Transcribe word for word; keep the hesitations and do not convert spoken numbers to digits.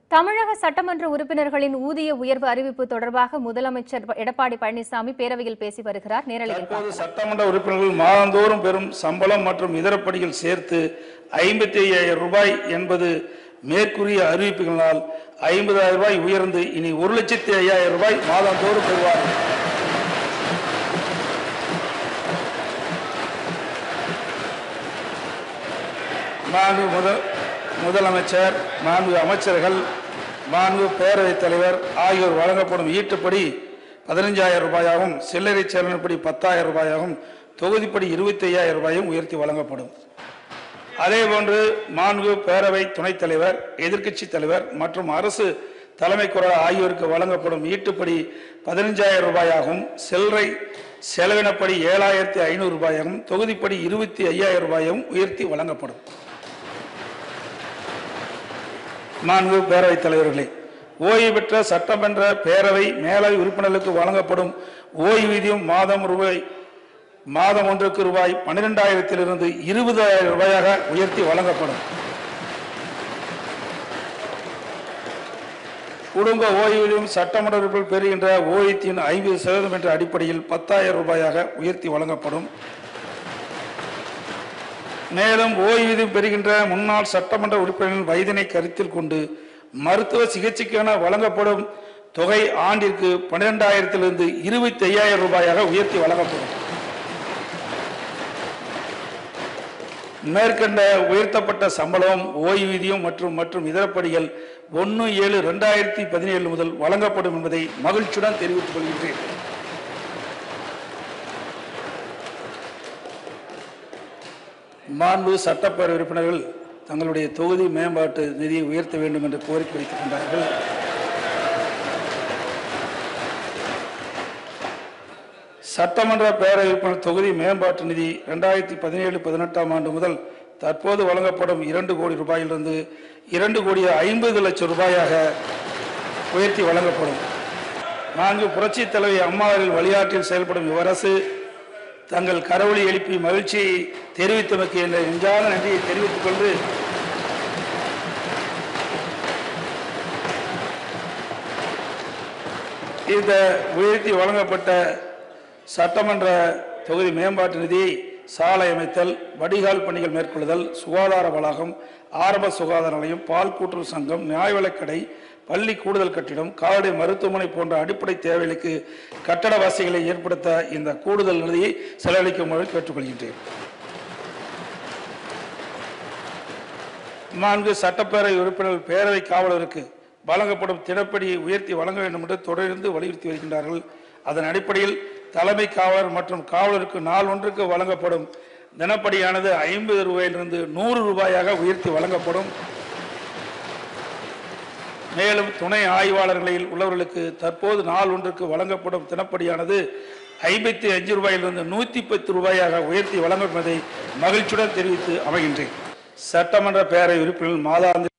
தமிழக சட்டமன்ற உறுப்பினர்களின் ஊதிய உயர்வு அறிவிப்பு தொடர்பாக முதலமைச்சர் எடப்பாடி பழனிசாமி பேரவையில் பேசி வருகிறார். நேரலையில் சட்டமன்ற உறுப்பினர்கள் மாதந்தோறும் பெறும் சம்பளம் மற்றும் இதரப்படிகள் சேர்த்து ஐம்பத்தி ஐயாயிரம் ரூபாய் என்பது மேற்கூறிய அறிவிப்புகளால் ஐம்பதாயிரம் ரூபாய் உயர்ந்து இனி ஒரு லட்சத்தி ஐயாயிரம் ரூபாய் மாதந்தோறும் பெறுவார். மாண்பு முதல் முதலமைச்சர், மாண்பு அமைச்சர்கள், மாண்பு பேரவைத் தலைவர் ஆகியோர் வழங்கப்படும் ஈட்டுப்படி பதினைஞ்சாயிரம் ரூபாயாகவும் சில்லறை செலவினப்படி பத்தாயிரம் ரூபாயாகவும் தொகுதிப்படி இருபத்தி ஐயாயிரம் ரூபாயும் உயர்த்தி வழங்கப்படும். அதேபோன்று மாண்பு பேரவை துணைத் தலைவர், எதிர்க்கட்சி தலைவர் மற்றும் அரசு தலைமை குரல் ஆகியோருக்கு வழங்கப்படும் ஈட்டுப்படி பதினைஞ்சாயிரம் ரூபாயாகவும் சில்லறை செலவினப்படி ஏழாயிரத்தி ஐநூறு ரூபாயாகவும் தொகுதிப்படி இருபத்தி ஐயாயிரம் ரூபாயும் உயர்த்தி வழங்கப்படும். நான்கு பேரவைத் தலைவர்களே, ஓய்வு பெற்ற சட்டமன்ற பேரவை மேலவை உறுப்பினர்களுக்கு வழங்கப்படும் ஓய்வூதியம் மாதம் ரூபாய் மாதம் ஒன்றுக்கு ரூபாய் பன்னிரெண்டாயிரத்திலிருந்து இருபதாயிரம் ரூபாயாக உயர்த்தி வழங்கப்படும். குடும்ப ஓய்வூதியம் சட்டமன்ற உறுப்பினர்கள் பெறுகின்ற ஓய்வூதியத்தின் ஐம்பது சதவீதம் என்ற அடிப்படையில் பத்தாயிரம் ரூபாயாக உயர்த்தி வழங்கப்படும். மேலும் ஓய்வூதியம் பெறுகின்ற முன்னாள் சட்டமன்ற உறுப்பினர்களின் வயதினை கருத்தில் கொண்டு மருத்துவ சிகிச்சைக்கான வழங்கப்படும் தொகை ஆண்டிற்கு பன்னிரெண்டாயிரத்திலிருந்து இருபத்தி ஐயாயிரம் ரூபாயாக உயர்த்தி வழங்கப்படும். மேற்கண்ட உயர்த்தப்பட்ட சம்பளம், ஓய்வூதியம் மற்றும் மற்றும் இதரப்படிகள் ஒன்று ஏழு இரண்டாயிரத்தி பதினேழு முதல் வழங்கப்படும் என்பதை மகிழ்ச்சியுடன் தெரிவித்துக் கொள்கின்றேன். மாண்பு சட்டப்பேரவை உறுப்பினர்கள் தங்களுடைய தொகுதி மேம்பாட்டு நிதியை உயர்த்த வேண்டும் என்று கோரிக்கை வைக்கின்றார்கள். சட்டமன்ற பேரவை உறுப்பினர் தொகுதி மேம்பாட்டு நிதி இரண்டாயிரத்தி பதினேழு பதினெட்டாம் ஆண்டு முதல் தற்போது வழங்கப்படும் இரண்டு கோடி ரூபாயிலிருந்து இரண்டு கோடி ஐம்பது லட்சம் ரூபாயாக உயர்த்தி வழங்கப்படும். நான்கு புரட்சி தலைவி அம்மாவின் வழிகாட்டில் செயல்படும் இவ்வரசு தங்கள் கரவொலி எழுப்பி மகிழ்ச்சியை தெரிவித்தமைக்கு என்ற நெஞ்சான நன்றியை தெரிவித்துக் கொண்டு இந்த உயர்த்தி வழங்கப்பட்ட சட்டமன்ற தொகுதி மேம்பாட்டு நிதியை சாலை அமைத்தல், வடிகால் பணிகள் மேற்கொள்ளுதல், சுகாதார வளாகம், ஆரம்ப சுகாதார நிலையம், பால் கூட்டுறவு சங்கம், நியாய விலைக்கடை, பள்ளி கூடுதல் கட்டிடம், கால்நடை மருத்துவமனை போன்ற அடிப்படை தேவைகளுக்கு கட்டட வசதிகளை ஏற்படுத்த இந்த கூடுதல் நிதியை செலவழிக்குமாறு கேட்டுக்கொள்கின்றேன். நான்கு சட்டப்பேரவை உறுப்பினர்கள் பேரவை காவலருக்கு வழங்கப்படும் தினப்படியை உயர்த்தி வழங்க வேண்டும் என்று தொடர்ந்து வலியுறுத்தி வருகின்றார்கள். அதன் அடிப்படையில் தலைமை காவலர் மற்றும் காவலருக்கு நாள் ஒன்றுக்கு வழங்கப்படும் தினப்படியானது ஐம்பது ரூபாயிலிருந்து நூறு ரூபாயாக உயர்த்தி வழங்கப்படும். மேலும் துணை ஆய்வாளர்களில் உள்ளவர்களுக்கு தற்போது நாள் ஒன்றுக்கு வழங்கப்படும் தினப்படியானது ஐம்பத்தி அஞ்சு ரூபாயிலிருந்து நூற்றி பத்து ரூபாயாக உயர்த்தி வழங்குவதை மகிழ்ச்சியுடன் தெரிவித்து அமைகின்றேன். சட்டமன்ற பேரவை உறுப்பினர்கள் மாதாந்திர